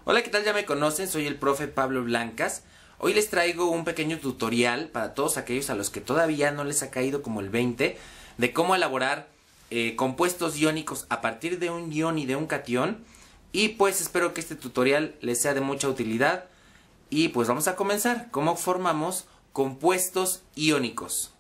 Hola, ¿qué tal? Ya me conocen, soy el profe Pablo Blancas. Hoy les traigo un pequeño tutorial para todos aquellos a los que todavía no les ha caído como el 20 de cómo elaborar compuestos iónicos a partir de un ion y de un catión. Y pues espero que este tutorial les sea de mucha utilidad. Y pues vamos a comenzar. ¿Cómo formamos compuestos iónicos?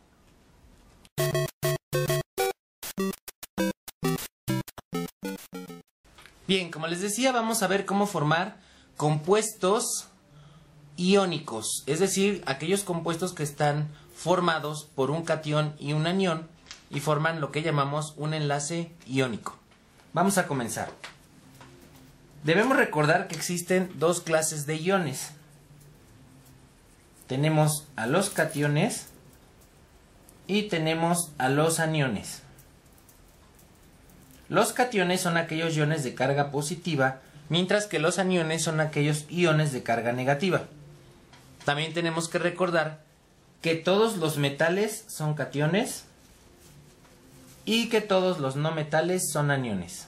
Bien, como les decía, vamos a ver cómo formar compuestos iónicos, es decir, aquellos compuestos que están formados por un catión y un anión y forman lo que llamamos un enlace iónico. Vamos a comenzar. Debemos recordar que existen dos clases de iones. Tenemos a los cationes y tenemos a los aniones. Los cationes son aquellos iones de carga positiva, mientras que los aniones son aquellos iones de carga negativa. También tenemos que recordar que todos los metales son cationes y que todos los no metales son aniones.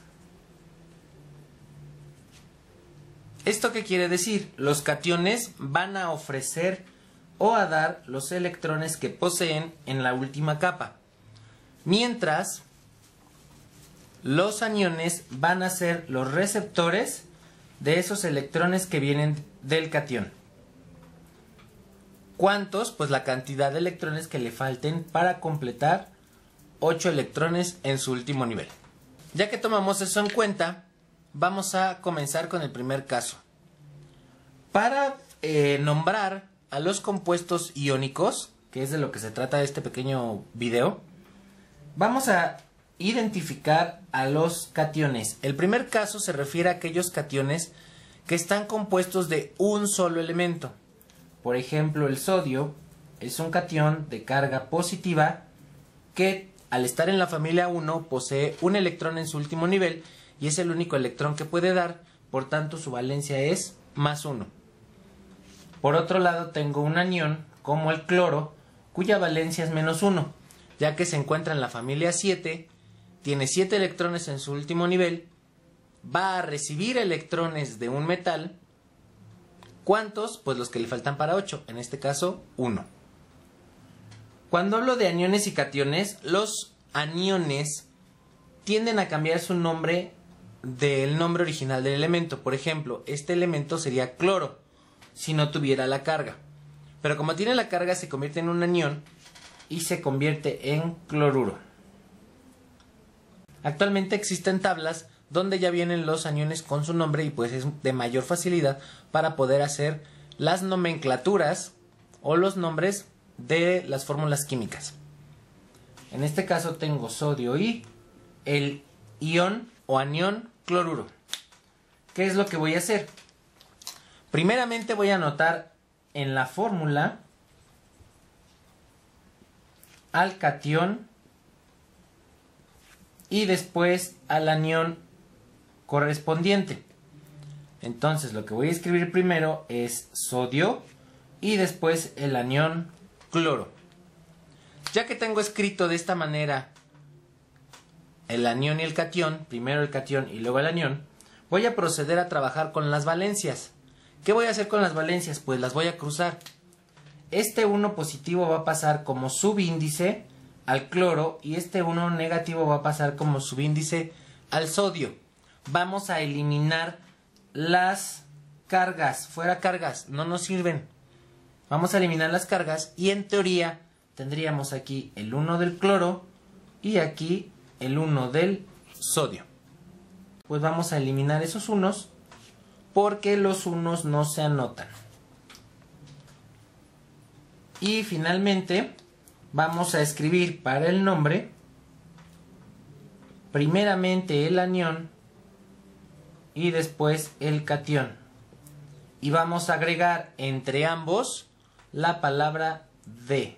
¿Esto qué quiere decir? Los cationes van a ofrecer o a dar los electrones que poseen en la última capa, mientras los aniones van a ser los receptores de esos electrones que vienen del catión. ¿Cuántos? Pues la cantidad de electrones que le falten para completar 8 electrones en su último nivel. Ya que tomamos eso en cuenta, vamos a comenzar con el primer caso. Para nombrar a los compuestos iónicos, que es de lo que se trata este pequeño video, vamos a identificar a los cationes. El primer caso se refiere a aquellos cationes que están compuestos de un solo elemento. Por ejemplo, el sodio es un catión de carga positiva que al estar en la familia 1 posee un electrón en su último nivel y es el único electrón que puede dar, por tanto su valencia es +1. Por otro lado tengo un anión como el cloro cuya valencia es -1, ya que se encuentra en la familia 7, tiene 7 electrones en su último nivel, va a recibir electrones de un metal. ¿Cuántos? Pues los que le faltan para 8, en este caso 1. Cuando hablo de aniones y cationes, los aniones tienden a cambiar su nombre del nombre original del elemento. Por ejemplo, este elemento sería cloro si no tuviera la carga. Pero como tiene la carga se convierte en un anión y se convierte en cloruro. Actualmente existen tablas donde ya vienen los aniones con su nombre y pues es de mayor facilidad para poder hacer las nomenclaturas o los nombres de las fórmulas químicas. En este caso tengo sodio y el ion o anión cloruro. ¿Qué es lo que voy a hacer? Primeramente voy a anotar en la fórmula al catión y después al anión correspondiente. Entonces lo que voy a escribir primero es sodio y después el anión cloro. Ya que tengo escrito de esta manera el anión y el catión, primero el catión y luego el anión, voy a proceder a trabajar con las valencias. ¿Qué voy a hacer con las valencias? Pues las voy a cruzar. Este 1 positivo va a pasar como subíndice al cloro y este 1 negativo va a pasar como subíndice al sodio. Vamos a eliminar las cargas, fuera cargas, no nos sirven. Vamos a eliminar las cargas y en teoría tendríamos aquí el 1 del cloro y aquí el 1 del sodio. Pues vamos a eliminar esos unos porque los unos no se anotan. Y finalmente vamos a escribir para el nombre primeramente el anión y después el catión. Y vamos a agregar entre ambos la palabra de.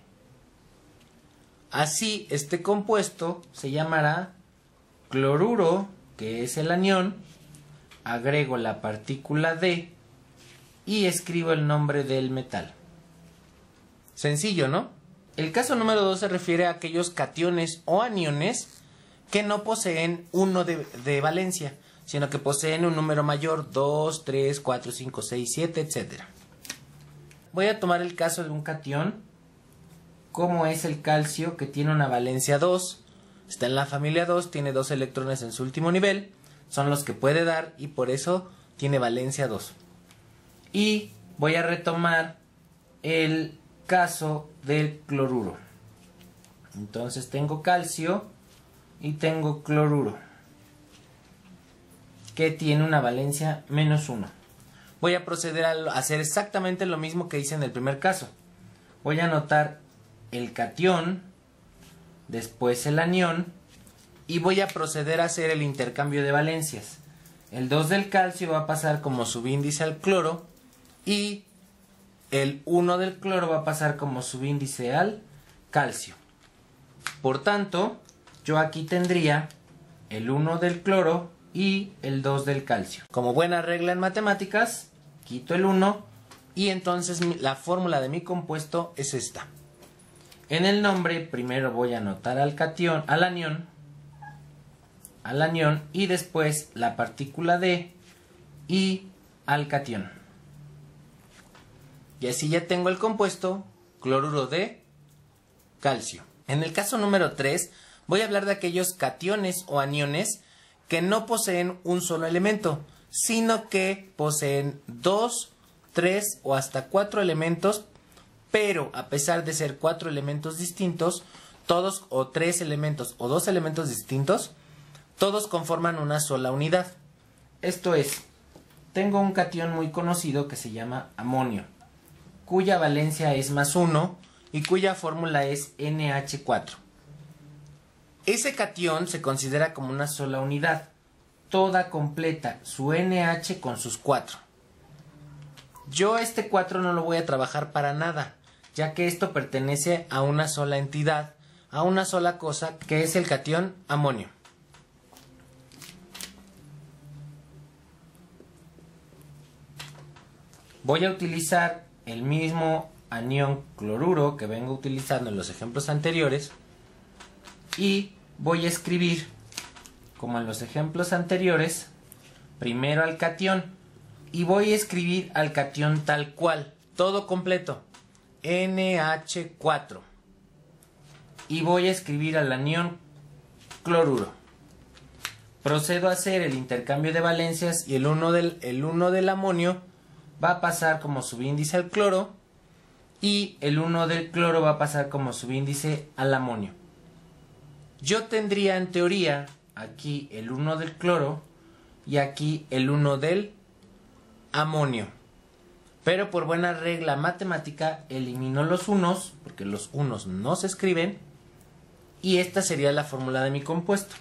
Así este compuesto se llamará cloruro, que es el anión, agrego la partícula de y escribo el nombre del metal. Sencillo, ¿no? El caso número 2 se refiere a aquellos cationes o aniones que no poseen 1 de valencia. sino que poseen un número mayor, 2, 3, 4, 5, 6, 7, etc. Voy a tomar el caso de un catión, como es el calcio, que tiene una valencia 2, está en la familia 2, tiene 2 electrones en su último nivel, son los que puede dar y por eso tiene valencia 2. Y voy a retomar el caso del cloruro. Entonces tengo calcio y tengo cloruro, que tiene una valencia menos 1. Voy a proceder a hacer exactamente lo mismo que hice en el primer caso. Voy a anotar el catión, después el anión, y voy a proceder a hacer el intercambio de valencias. El 2 del calcio va a pasar como subíndice al cloro y el 1 del cloro va a pasar como subíndice al calcio. Por tanto, yo aquí tendría el 1 del cloro y el 2 del calcio. Como buena regla en matemáticas, quito el 1 y entonces la fórmula de mi compuesto es esta. En el nombre primero voy a anotar al catión, al anión y después la partícula D y al catión. Y así ya tengo el compuesto cloruro de calcio. En el caso número 3 voy a hablar de aquellos cationes o aniones que no poseen un solo elemento, sino que poseen 2, 3 o hasta 4 elementos, pero a pesar de ser 4 elementos distintos, todos o 3 elementos o 2 elementos distintos, todos conforman una sola unidad. Esto es, tengo un catión muy conocido que se llama amonio, cuya valencia es más 1 y cuya fórmula es NH4. Ese catión se considera como una sola unidad, toda completa, su NH con sus 4. Yo este 4 no lo voy a trabajar para nada, ya que esto pertenece a una sola entidad, a una sola cosa, que es el catión amonio. Voy a utilizar el mismo anión cloruro que vengo utilizando en los ejemplos anteriores y voy a escribir, como en los ejemplos anteriores, primero al catión y voy a escribir al catión tal cual, todo completo, NH4, y voy a escribir al anión cloruro. Procedo a hacer el intercambio de valencias y el 1 del amonio va a pasar como subíndice al cloro y el 1 del cloro va a pasar como subíndice al amonio. Yo tendría en teoría aquí el 1 del cloro y aquí el 1 del amonio. Pero por buena regla matemática elimino los unos, porque los unos no se escriben, y esta sería la fórmula de mi compuesto.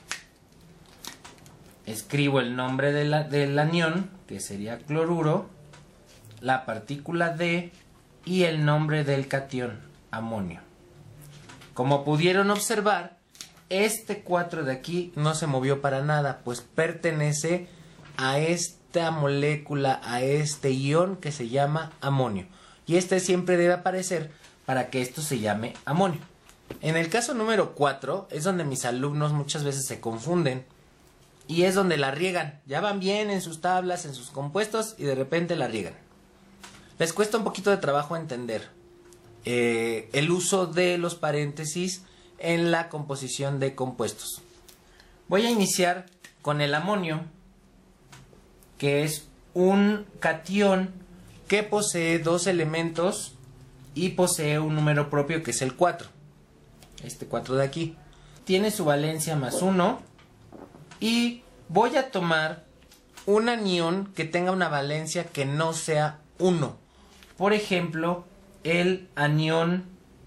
Escribo el nombre del anión, que sería cloruro, la partícula D y el nombre del catión, amonio. Como pudieron observar, este 4 de aquí no se movió para nada, pues pertenece a esta molécula, a este ion que se llama amonio. Y este siempre debe aparecer para que esto se llame amonio. En el caso número 4 es donde mis alumnos muchas veces se confunden y es donde la riegan. Ya van bien en sus tablas, en sus compuestos y de repente la riegan. Les cuesta un poquito de trabajo entender el uso de los paréntesis en la composición de compuestos. Voy a iniciar con el amonio, que es un catión que posee 2 elementos y posee un número propio que es el 4. Este 4 de aquí. Tiene su valencia más 1 y voy a tomar un anión que tenga una valencia que no sea 1. Por ejemplo, el anión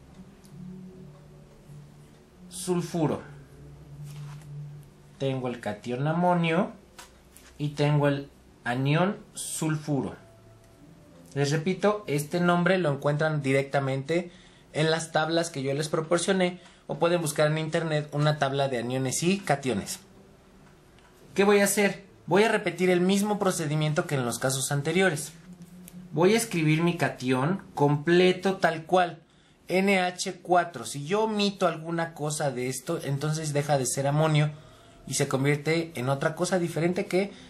sulfuro. Tengo el catión amonio y tengo el anión sulfuro. Les repito, este nombre lo encuentran directamente en las tablas que yo les proporcioné o pueden buscar en internet una tabla de aniones y cationes. ¿Qué voy a hacer? Voy a repetir el mismo procedimiento que en los casos anteriores. Voy a escribir mi catión completo tal cual, NH4. Si yo omito alguna cosa de esto, entonces deja de ser amonio y se convierte en otra cosa diferente que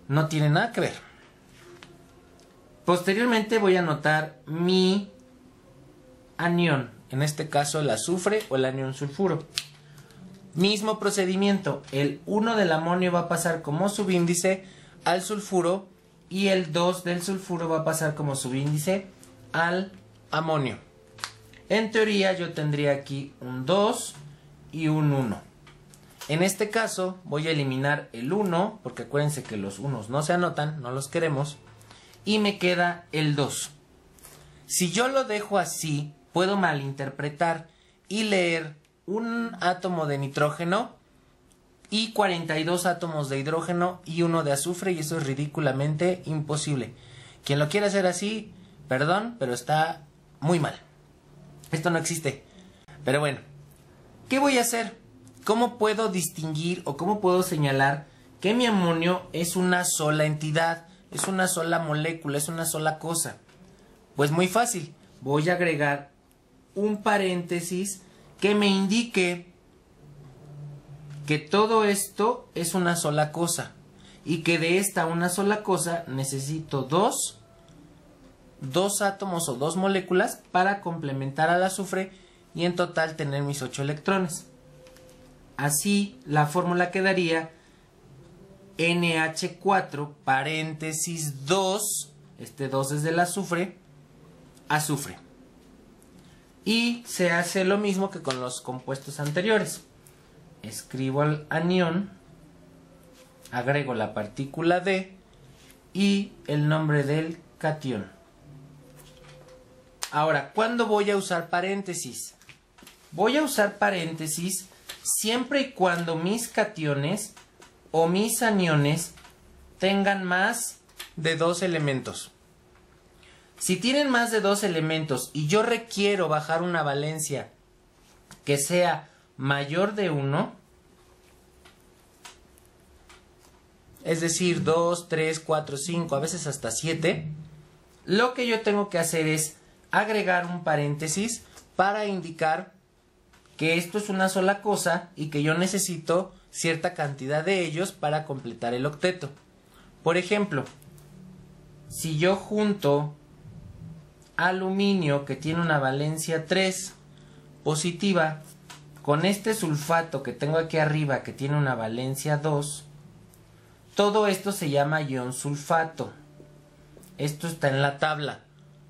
no tiene nada que ver. Posteriormente voy a anotar mi anión, en este caso el azufre o el anión sulfuro. Mismo procedimiento, el 1 del amonio va a pasar como subíndice al sulfuro y el 2 del sulfuro va a pasar como subíndice al amonio. En teoría yo tendría aquí un 2 y un 1. En este caso voy a eliminar el 1, porque acuérdense que los 1 no se anotan, no los queremos, y me queda el 2. Si yo lo dejo así, puedo malinterpretar y leer un átomo de nitrógeno y 42 átomos de hidrógeno y uno de azufre, y eso es ridículamente imposible. Quien lo quiera hacer así, perdón, pero está muy mal. Esto no existe. Pero bueno, ¿qué voy a hacer? ¿Cómo puedo distinguir o cómo puedo señalar que mi amonio es una sola entidad, es una sola molécula, es una sola cosa? Pues muy fácil. Voy a agregar un paréntesis que me indique que todo esto es una sola cosa y que de esta una sola cosa necesito dos átomos o dos moléculas para complementar al azufre y en total tener mis 8 electrones. Así la fórmula quedaría NH4 paréntesis 2, este 2 es del azufre, azufre. Y se hace lo mismo que con los compuestos anteriores. Escribo al anión, agrego la partícula D y el nombre del catión. Ahora, ¿cuándo voy a usar paréntesis? Voy a usar paréntesis siempre y cuando mis cationes o mis aniones tengan más de 2 elementos. Si tienen más de 2 elementos y yo requiero bajar una valencia que sea mayor de 1, es decir, 2, 3, 4, 5, a veces hasta 7, lo que yo tengo que hacer es agregar un paréntesis para indicar que esto es una sola cosa y que yo necesito cierta cantidad de ellos para completar el octeto. Por ejemplo, si yo junto aluminio que tiene una valencia 3 positiva con este sulfato que tengo aquí arriba que tiene una valencia 2, todo esto se llama ion sulfato. Esto está en la tabla.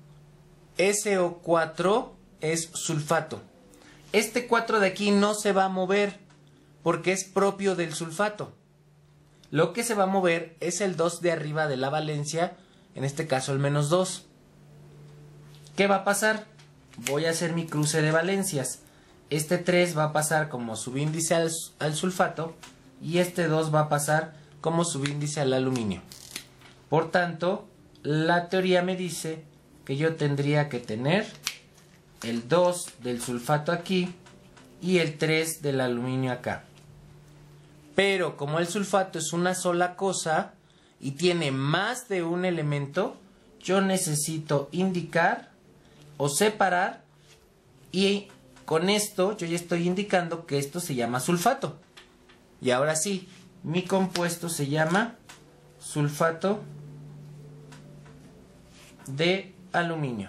SO4 es sulfato. Este 4 de aquí no se va a mover porque es propio del sulfato. Lo que se va a mover es el 2 de arriba de la valencia, en este caso el menos 2. ¿Qué va a pasar? Voy a hacer mi cruce de valencias. Este 3 va a pasar como subíndice al sulfato y este 2 va a pasar como subíndice al aluminio. Por tanto, la teoría me dice que yo tendría que tener el 2 del sulfato aquí y el 3 del aluminio acá. Pero como el sulfato es una sola cosa y tiene más de un elemento, yo necesito indicar o separar, y con esto yo ya estoy indicando que esto se llama sulfato. Y ahora sí, mi compuesto se llama sulfato de aluminio.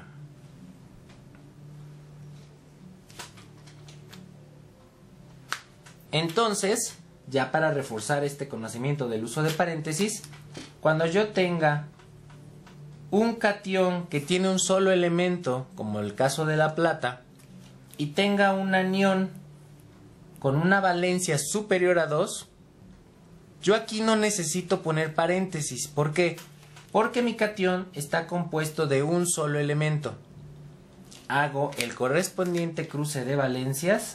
Entonces, ya para reforzar este conocimiento del uso de paréntesis, cuando yo tenga un catión que tiene un solo elemento, como el caso de la plata, y tenga un anión con una valencia superior a 2, yo aquí no necesito poner paréntesis. ¿Por qué? Porque mi catión está compuesto de un solo elemento. Hago el correspondiente cruce de valencias,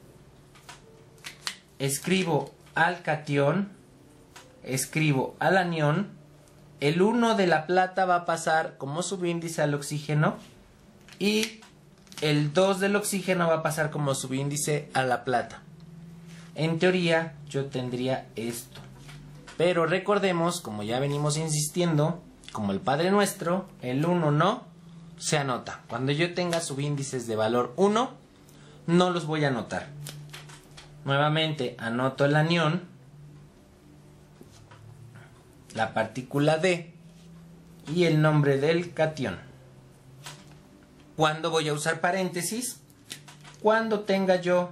escribo al catión, escribo al anión, el 1 de la plata va a pasar como subíndice al oxígeno y el 2 del oxígeno va a pasar como subíndice a la plata. En teoría yo tendría esto. Pero recordemos, como ya venimos insistiendo, como el Padre Nuestro, el 1 no se anota. Cuando yo tenga subíndices de valor 1, no los voy a anotar. Nuevamente anoto el anión, la partícula D y el nombre del catión. ¿Cuándo voy a usar paréntesis? Cuando tenga yo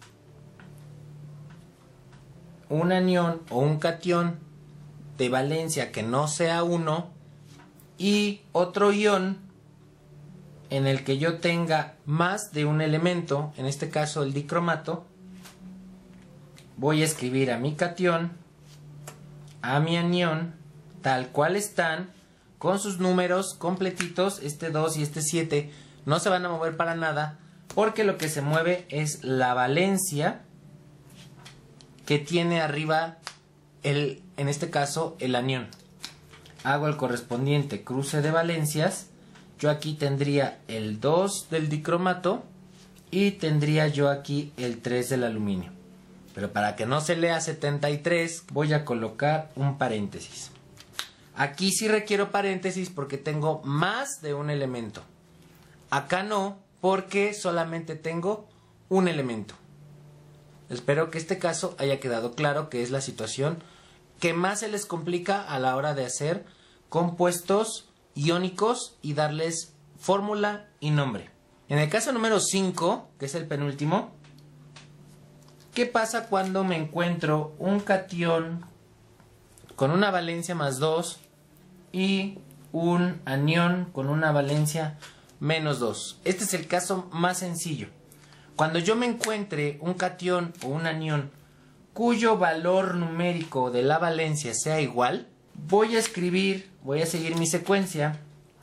un anión o un catión de valencia que no sea 1 y otro ion en el que yo tenga más de un elemento, en este caso el dicromato, voy a escribir a mi catión, a mi anión, tal cual están, con sus números completitos, este 2 y este 7, no se van a mover para nada, porque lo que se mueve es la valencia que tiene arriba, en este caso, el anión. Hago el correspondiente cruce de valencias. Yo aquí tendría el 2 del dicromato y tendría yo aquí el 3 del aluminio. Pero para que no se lea 73 voy a colocar un paréntesis. Aquí sí requiero paréntesis porque tengo más de un elemento. Acá no, porque solamente tengo un elemento. Espero que este caso haya quedado claro, que es la situación que más se les complica a la hora de hacer compuestos iónicos y darles fórmula y nombre. En el caso número 5, que es el penúltimo, ¿qué pasa cuando me encuentro un catión con una valencia más 2 y un anión con una valencia menos 2? Este es el caso más sencillo. Cuando yo me encuentre un catión o un anión cuyo valor numérico de la valencia sea igual, voy a seguir mi secuencia.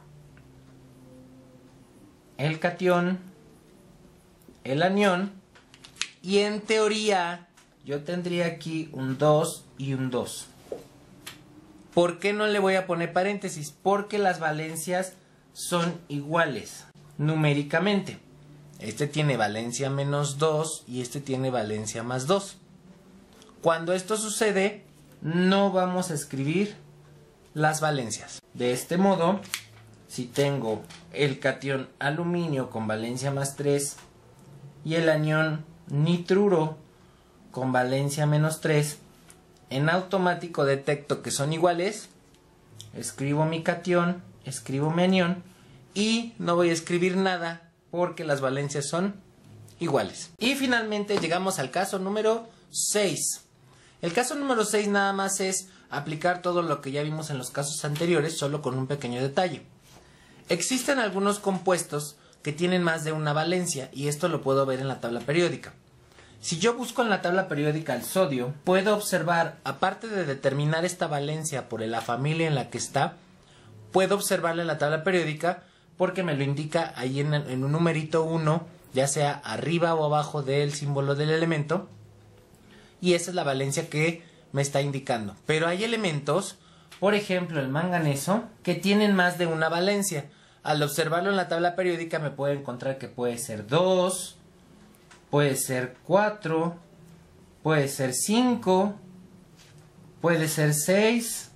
El catión, el anión, y en teoría yo tendría aquí un 2 y un 2. ¿Por qué no le voy a poner paréntesis? Porque las valencias son iguales numéricamente. Este tiene valencia menos 2 y este tiene valencia más 2. Cuando esto sucede, no vamos a escribir las valencias. De este modo, si tengo el catión aluminio con valencia más 3 y el anión nitruro con valencia menos 3, en automático detecto que son iguales, escribo mi catión, escribo mi anión y no voy a escribir nada porque las valencias son iguales. Y finalmente llegamos al caso número 6. El caso número 6 nada más es aplicar todo lo que ya vimos en los casos anteriores, solo con un pequeño detalle. Existen algunos compuestos que tienen más de una valencia y esto lo puedo ver en la tabla periódica. Si yo busco en la tabla periódica el sodio, puedo observar, aparte de determinar esta valencia por la familia en la que está, puedo observarla en la tabla periódica porque me lo indica ahí en un numerito 1, ya sea arriba o abajo del símbolo del elemento, y esa es la valencia que me está indicando. Pero hay elementos, por ejemplo el manganeso, que tienen más de una valencia. Al observarlo en la tabla periódica me puedo encontrar que puede ser 2, puede ser 4, puede ser 5, puede ser 6.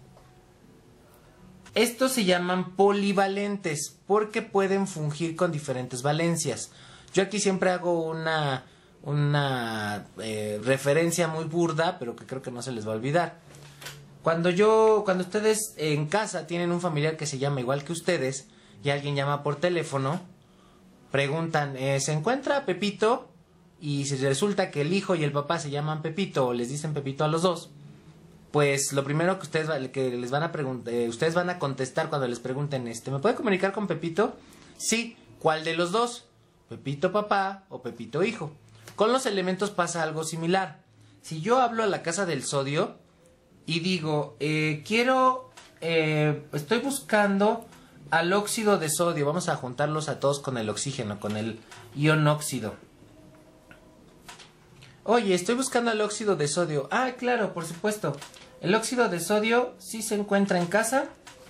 Estos se llaman polivalentes porque pueden fungir con diferentes valencias. Yo aquí siempre hago una referencia muy burda, pero que creo que no se les va a olvidar. Cuando ustedes en casa tienen un familiar que se llama igual que ustedes y alguien llama por teléfono, preguntan, ¿se encuentra Pepito? Y si resulta que el hijo y el papá se llaman Pepito o les dicen Pepito a los dos, pues lo primero que ustedes les van a preguntar, ustedes van a contestar cuando les pregunten, ¿me puede comunicar con Pepito? Sí, ¿cuál de los dos? ¿Pepito papá o Pepito hijo? Con los elementos pasa algo similar. Si yo hablo a la casa del sodio y digo, estoy buscando al óxido de sodio, vamos a juntarlos a todos con el oxígeno, con el ion óxido. Oye, estoy buscando al óxido de sodio. Ah, claro, por supuesto. El óxido de sodio sí se encuentra en casa.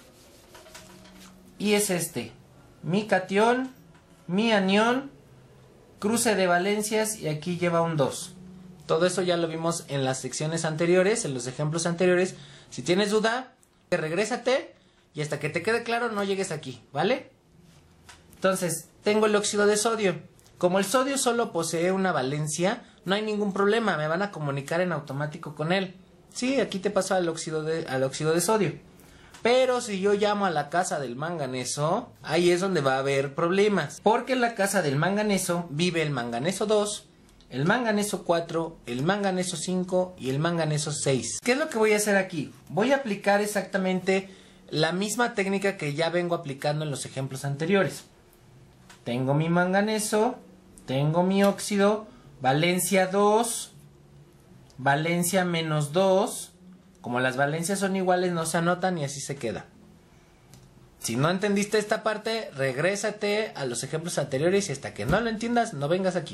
Y es este. Mi catión, mi anión, cruce de valencias y aquí lleva un 2. Todo eso ya lo vimos en las secciones anteriores, en los ejemplos anteriores. Si tienes duda, regrésate y hasta que te quede claro no llegues aquí, ¿vale? Entonces, tengo el óxido de sodio. Como el sodio solo posee una valencia, no hay ningún problema, me van a comunicar en automático con él. Sí, aquí te paso al óxido de sodio. Pero si yo llamo a la casa del manganeso, ahí es donde va a haber problemas. Porque en la casa del manganeso vive el manganeso 2, el manganeso 4, el manganeso 5 y el manganeso 6. ¿Qué es lo que voy a hacer aquí? Voy a aplicar exactamente la misma técnica que ya vengo aplicando en los ejemplos anteriores. Tengo mi manganeso, tengo mi óxido, valencia 2, valencia menos 2. Como las valencias son iguales, no se anotan y así se queda. Si no entendiste esta parte, regrésate a los ejemplos anteriores y hasta que no lo entiendas, no vengas aquí.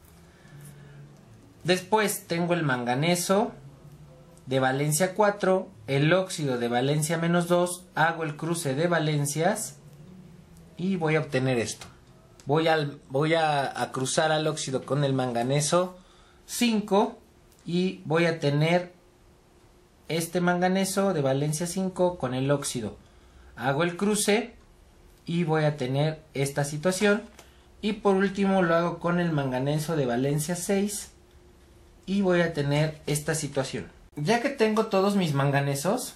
Después tengo el manganeso de valencia 4, el óxido de valencia menos 2, hago el cruce de valencias y voy a obtener esto. Voy a cruzar al óxido con el manganeso 5 y voy a tener este manganeso de valencia 5 con el óxido. Hago el cruce y voy a tener esta situación. Y por último lo hago con el manganeso de valencia 6 y voy a tener esta situación. Ya que tengo todos mis manganesos,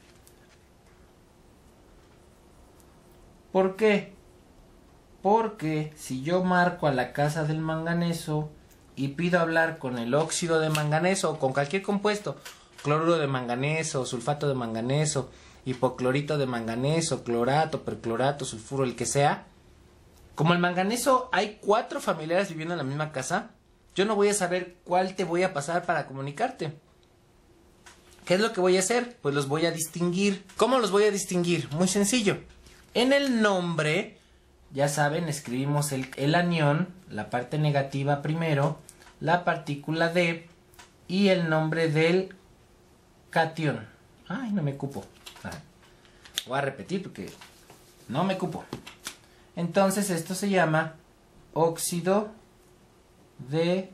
¿por qué? Porque si yo marco a la casa del manganeso y pido hablar con el óxido de manganeso o con cualquier compuesto, cloruro de manganeso, sulfato de manganeso, hipoclorito de manganeso, clorato, perclorato, sulfuro, el que sea. Como el manganeso hay 4 familiares viviendo en la misma casa, yo no voy a saber cuál te voy a pasar para comunicarte. ¿Qué es lo que voy a hacer? Pues los voy a distinguir. ¿Cómo los voy a distinguir? Muy sencillo. En el nombre, ya saben, escribimos el anión, la parte negativa primero, la partícula D y el nombre del catión. Ay, no me cupo. Voy a repetir porque no me cupo. Entonces esto se llama óxido de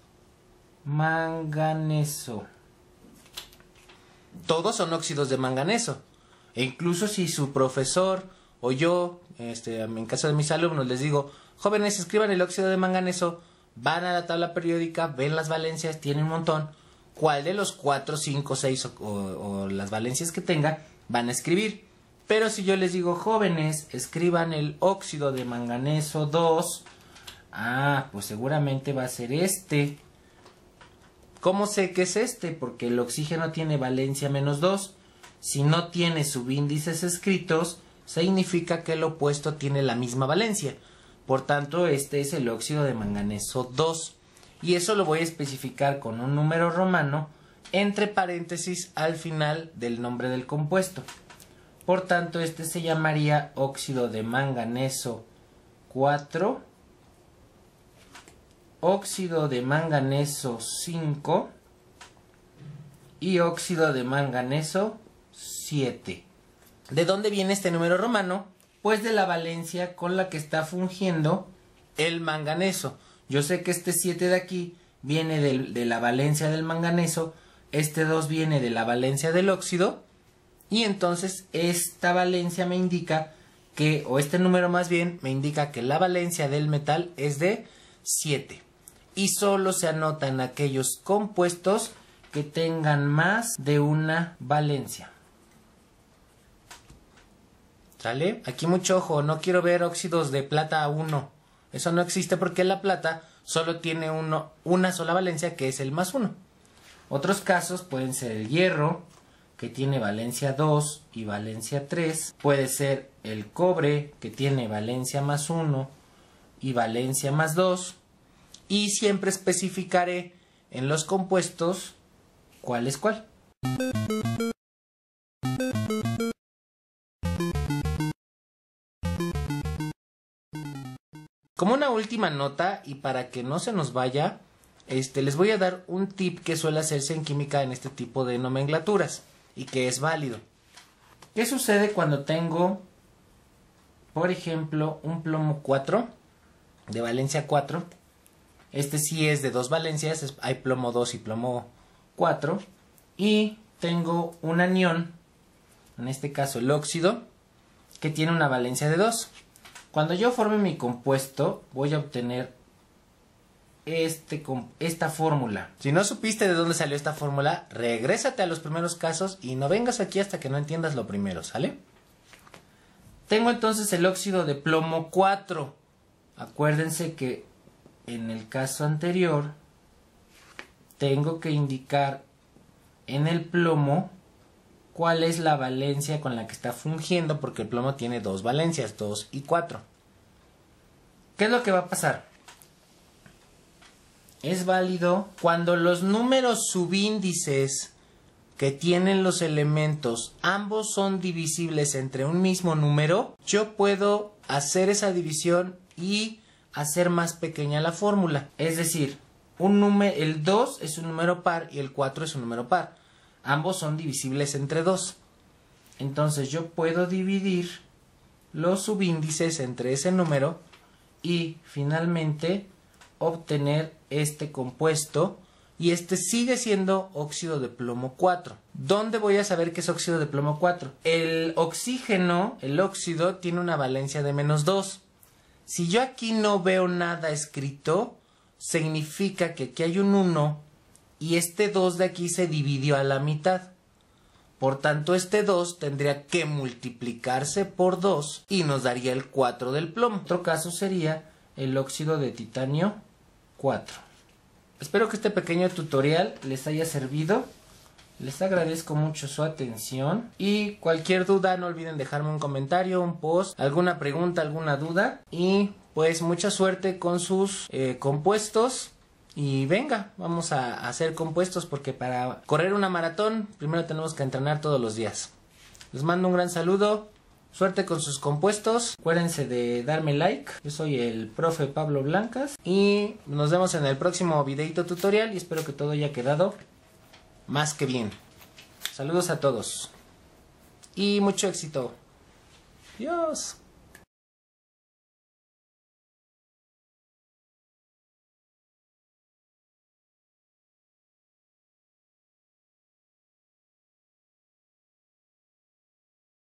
manganeso. Todos son óxidos de manganeso. E incluso si su profesor o yo, en caso de mis alumnos, les digo, jóvenes, escriban el óxido de manganeso, van a la tabla periódica, ven las valencias, tienen un montón. ¿Cuál de los 4, 5, 6 o las valencias que tenga van a escribir? Pero si yo les digo, jóvenes, escriban el óxido de manganeso 2, pues seguramente va a ser este. ¿Cómo sé que es este? Porque el oxígeno tiene valencia menos 2. Si no tiene subíndices escritos, significa que el opuesto tiene la misma valencia. Por tanto, este es el óxido de manganeso 2. Y eso lo voy a especificar con un número romano entre paréntesis al final del nombre del compuesto. Por tanto, este se llamaría óxido de manganeso 4, óxido de manganeso 5 y óxido de manganeso 7. ¿De dónde viene este número romano? Pues de la valencia con la que está fungiendo el manganeso. Yo sé que este 7 de aquí viene de la valencia del manganeso, este 2 viene de la valencia del óxido, y entonces esta valencia me indica que, o este número más bien, me indica que la valencia del metal es de 7. Y solo se anotan aquellos compuestos que tengan más de una valencia. ¿Sale? Aquí mucho ojo, no quiero ver óxidos de plata 1. Eso no existe porque la plata solo tiene una sola valencia, que es el más 1. Otros casos pueden ser el hierro, que tiene valencia 2 y valencia 3. Puede ser el cobre, que tiene valencia más 1 y valencia más 2. Y siempre especificaré en los compuestos cuál es cuál. Como una última nota y para que no se nos vaya, les voy a dar un tip que suele hacerse en química en este tipo de nomenclaturas y que es válido. ¿Qué sucede cuando tengo, por ejemplo, un plomo 4 de valencia 4? Este sí es de 2 valencias, hay plomo 2 y plomo 4. Y tengo un anión, en este caso el óxido, que tiene una valencia de 2. Cuando yo forme mi compuesto, voy a obtener esta fórmula. Si no supiste de dónde salió esta fórmula, regrésate a los primeros casos y no vengas aquí hasta que no entiendas lo primero, ¿sale? Tengo entonces el óxido de plomo 4. Acuérdense que en el caso anterior tengo que indicar en el plomo cuál es la valencia con la que está fungiendo, porque el plomo tiene dos valencias, 2 y 4. ¿Qué es lo que va a pasar? Es válido cuando los números subíndices que tienen los elementos ambos son divisibles entre un mismo número. Yo puedo hacer esa división y hacer más pequeña la fórmula. Es decir, el 2 es un número par y el 4 es un número par. Ambos son divisibles entre 2. Entonces yo puedo dividir los subíndices entre ese número y finalmente obtener este compuesto, y este sigue siendo óxido de plomo 4. ¿Dónde voy a saber que es óxido de plomo 4? El oxígeno, el óxido, tiene una valencia de -2. Si yo aquí no veo nada escrito, significa que aquí hay un 1 y este 2 de aquí se dividió a la mitad. Por tanto, este 2 tendría que multiplicarse por 2 y nos daría el 4 del plomo. Otro caso sería el óxido de titanio 4. Espero que este pequeño tutorial les haya servido. Les agradezco mucho su atención y cualquier duda no olviden dejarme un comentario, un post, alguna pregunta, alguna duda, y pues mucha suerte con sus compuestos. Y venga, vamos a hacer compuestos, porque para correr una maratón primero tenemos que entrenar todos los días. Les mando un gran saludo. Suerte con sus compuestos. Acuérdense de darme like. Yo soy el profe Pablo Blancas. Y nos vemos en el próximo videito tutorial. Y espero que todo haya quedado más que bien. Saludos a todos. Y mucho éxito. Adiós.